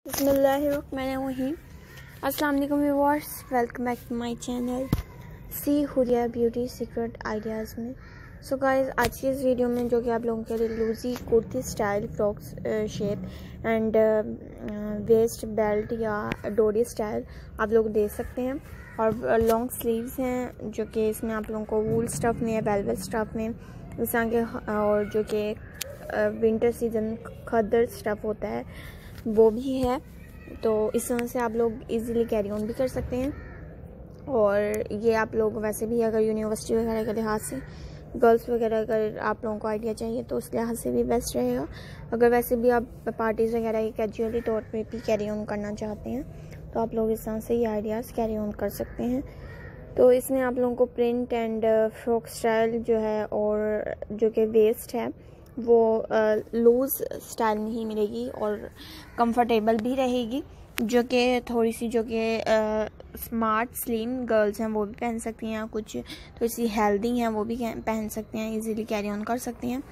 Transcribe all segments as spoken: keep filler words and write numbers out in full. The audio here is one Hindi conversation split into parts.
बिस्मिल्लाहिर्रहमानिर्रहीम। अस्सलाम वालेकुम viewers, welcome back to my channel C Huriya beauty secret ideas में। सो गाइस, आज की इस वीडियो में जो कि आप लोगों के लिए लूजी kurti style frocks shape and waist belt या डोरी स्टाइल आप लोग देख सकते हैं। और लॉन्ग स्लीव्स हैं जो कि इसमें आप लोगों को वूल स्टफ़ में, वेलवेट स्टफ़ में, इस तरह के, और जो कि विंटर सीजन खद्दर स्टफ़ होता है वो भी है। तो इस तरह से आप लोग इजीली कैरी ऑन भी कर सकते हैं। और ये आप लोग वैसे भी अगर यूनिवर्सिटी वगैरह के लिहाज से, गर्ल्स वगैरह अगर आप लोगों को आइडिया चाहिए तो उस लिहाज से भी बेस्ट रहेगा। अगर वैसे भी आप पार्टीज़ वगैरह कैजुअली तौर पे भी कैरी ऑन करना चाहते हैं तो आप लोग इस तरह से ये आइडियाज़ कैरी ऑन कर सकते हैं। तो इसमें आप लोगों को प्रिंट एंड फ्रॉक स्टाइल जो है और जो कि वेस्ट है वो लूज़ स्टाइल में ही मिलेगी और कंफर्टेबल भी रहेगी, जो कि थोड़ी सी जो कि स्मार्ट स्लिम गर्ल्स हैं वो भी पहन सकती हैं, कुछ थोड़ी सी हेल्दी हैं वो भी पहन सकते हैं, इजीली कैरी ऑन कर सकती हैं।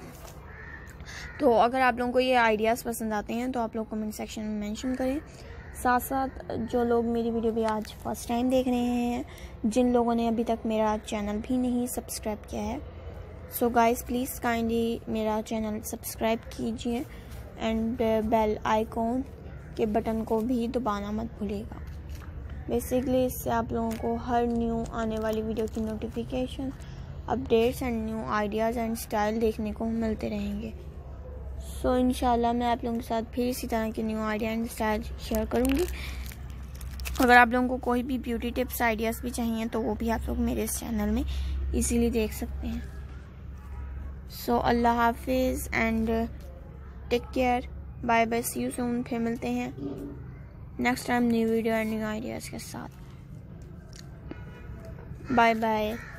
तो अगर आप लोगों को ये आइडियाज़ पसंद आते हैं तो आप लोग कमेंट सेक्शन में मेंशन करें। साथ साथ जो लोग मेरी वीडियो भी आज फर्स्ट टाइम देख रहे हैं, जिन लोगों ने अभी तक मेरा चैनल भी नहीं सब्सक्राइब किया है, सो गाइस प्लीज़ काइंडली मेरा चैनल सब्सक्राइब कीजिए एंड बेल आइकॉन के बटन को भी दबाना मत भूलिएगा। बेसिकली इससे आप लोगों को हर न्यू आने वाली वीडियो की notification, updates and new ideas and style देखने को मिलते रहेंगे। सो so, इंशाल्लाह मैं आप लोगों के साथ फिर इसी तरह के new idea and style share करूँगी। अगर आप लोगों को कोई भी ब्यूटी टिप्स आइडियाज़ भी चाहिए तो वो भी आप लोग मेरे इस चैनल में इजीली देख सकते हैं। सो अल्लाह हाफिज़ and take care, bye bye, see you soon. फिर मिलते हैं next time new video and new ideas के साथ। Bye bye.